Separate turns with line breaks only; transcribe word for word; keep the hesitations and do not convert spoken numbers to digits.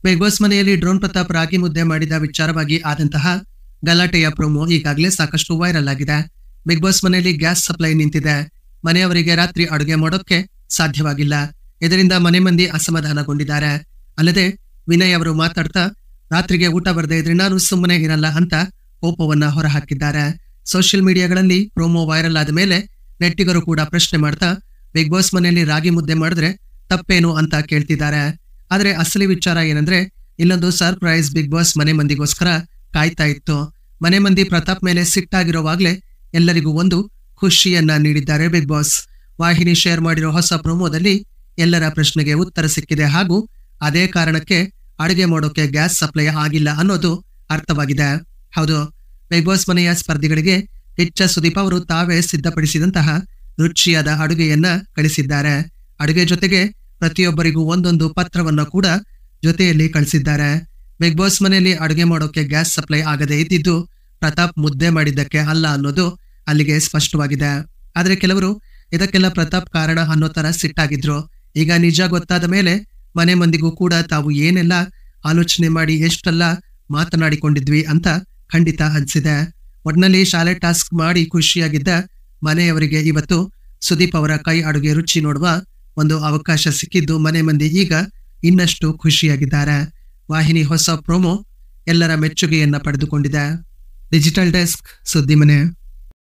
Big boss ಮನೆಯಲ್ಲಿ drone Pratap ragi mudde ಮಾಡಿದ ವಿಚಾರವಾಗಿ ಆದಂತಹ ಗಲಾಟೆಯ ಪ್ರೊಮೋ ಈಗಾಗಲೇ ಸಾಕಷ್ಟು ವೈರಲ್ ಆಗಿದೆ. ಬಿಗ್ ಬಾಸ್ ಮನೆಯಲ್ಲಿ ಗ್ಯಾಸ್ ಸಪ್ಲೈ ನಿಂತಿದೆ. ಮನೆಯವರಿಗೆ ರಾತ್ರಿ ಅಡುಗೆ ಮಾಡೋಕೆ ಸಾಧ್ಯವಾಗಿಲ್ಲ. ಇದರಿಂದ ಮನೆ ಮಂದಿ ಅಸಮಾಧಾನಗೊಂಡಿದ್ದಾರೆ. ಅಲ್ಲದೆ ವಿನಯ್ ಅವರು ಮಾತಾಡ್ತಾ ರಾತ್ರಿಗೆ ಊಟ ಬರದೇ ಇದ್ರೆ ನಾನು ಸುಮ್ಮನೆ ಇರಲ್ಲ ಅಂತ ಕೋಪವನ್ನ ಹೊರಹಾಕಿದ್ದಾರೆ. ಸೋಷಿಯಲ್ ಮೀಡಿಯಾಗಳಲ್ಲಿ ಪ್ರೊಮೋ ವೈರಲ್ ಆದ ಮೇಲೆ ನೆಟ್ಟಿಗರು ಕೂಡ ಪ್ರಶ್ನೆ ಮಾಡ್ತಾ ಬಿಗ್ ಬಾಸ್ ಮನೆಯಲ್ಲಿ ರಾಗಿ ಮುದ್ದೆ ಮಾಡಿದ್ರೆ ತಪ್ಪೇನು ಅಂತ ಕೇಳ್ತಿದ್ದಾರೆ. ಆದ್ರೆ ಅಸಲಿ ವಿಚಾರ ಏನಂದ್ರೆ ಇಲ್ಲೊಂದು ಸರ್ಪ್ರೈಸ್ ಬಿಗ್ ಬಾಸ್ ಮನೆ ಮಂದಿಗೋಸ್ಕರ ಕಾಯ್ತಾ ಇತ್ತು. ಮನೆ ಮಂದಿ ಪ್ರತಾಪ್ ಮೇಲೆ ಸಿಟ್ಟಾಗಿರೋವಾಗ್ಲೇ ಎಲ್ಲರಿಗೂ ಒಂದು ಖುಷಿಯನ್ನ ನೀಡಿದ್ದಾರೆ ಬಿಗ್ ಬಾಸ್. ವಾಹಿನಿ ಶೇರ್ ಮಾಡಿರೋ ಹೊಸ ಪ್ರೊಮೋದಲ್ಲಿ ಎಲ್ಲರ ಪ್ರಶ್ನೆಗೆ ಉತ್ತರ ಸಿಕ್ಕಿದೆ. ಹಾಗೂ ಅದೇ ಕಾರಣಕ್ಕೆ ಅಡುಗೆ ಮಾಡೋಕೆ ಗ್ಯಾಸ್ ಸಪ್ಲೈ ಆಗಿಲ್ಲ ಅನ್ನೋದು ಅರ್ಥವಾಗಿದೆ. ಹೌದು, ಬಿಗ್ ಬಾಸ್ ಮನೆಯ ಸ್ಪರ್ಧಿಗಳಿಗೆ ಕಿಚ್ಚ ಸುದೀಪ್ ಅವರು ತಾವೇ ಸಿದ್ಧಪಡಿಸಿದಂತಹ ರುಚಿಯಾದ ಅಡುಗೆಯನ್ನ ಕಳಿಸಿದ್ದಾರೆ. ಅಡುಗೆ ಜೊತೆಗೆ ಪ್ರತಿಯೊಬ್ಬರಿಗೂ ಒಂದೊಂದು ಪತ್ರವನ್ನ ಕೂಡ ಜೊತೆಯಲ್ಲಿ ಕಳಿಸಿದ್ದಾರೆ. ಬಿಗ್ ಬಾಸ್ ಮನೆಯಲ್ಲಿ ಅಡುಗೆ ಮಾಡೋಕೆ ಗ್ಯಾಸ್ ಸಪ್ಲೈ ಆಗದೆ ಇದ್ದಿದ್ದು ಪ್ರತಾಪ್ ಮುದ್ದೆ ಮಾಡಿದ್ದಕ್ಕೆ ಅಲ್ಲ ಅನ್ನೋದು ಅಲ್ಲಿಗೆ ಸ್ಪಷ್ಟವಾಗಿದೆ. ಆದ್ರೆ ಕೆಲವರು ಇದಕ್ಕೆಲ್ಲ ಪ್ರತಾಪ್ ಕಾರಣ ಅನ್ನೋ ತರ ಸಿಟ್ಟಾಗಿದ್ರು. ಈಗ ನಿಜ ಗೊತ್ತಾದ ಮೇಲೆ ಮನೆ ಮಂದಿಗೂ ಕೂಡ ತಾವು ಏನೆಲ್ಲ ಆಲೋಚನೆ ಮಾಡಿ ಎಷ್ಟೆಲ್ಲ ಮಾತನಾಡಿಕೊಂಡಿದ್ವಿ ಅಂತ ಖಂಡಿತ ಅನ್ಸಿದೆ. ಒಟ್ನಲ್ಲಿ ಶಾಲೆ ಟಾಸ್ಕ್ ಮಾಡಿ ಖುಷಿಯಾಗಿದ್ದ ಮನೆಯವರಿಗೆ ಇವತ್ತು ಸುದೀಪ್ ಅವರ ಕೈ ಅಡುಗೆ ರುಚಿ ನೋಡುವ ಒಂದು ಅವಕಾಶ ಸಿಕ್ಕಿದ್ದು ಮನೆ ಮಂದಿ ಈಗ ಇನ್ನಷ್ಟು ಖುಷಿಯಾಗಿದ್ದಾರೆ. ವಾಹಿನಿ ಹೊಸ ಪ್ರೊಮೋ ಎಲ್ಲರ ಮೆಚ್ಚುಗೆಯನ್ನ ಪಡೆದುಕೊಂಡಿದೆ. ಡಿಜಿಟಲ್ ಡೆಸ್ಕ್ ಸುದ್ದಿ ಮನೆ.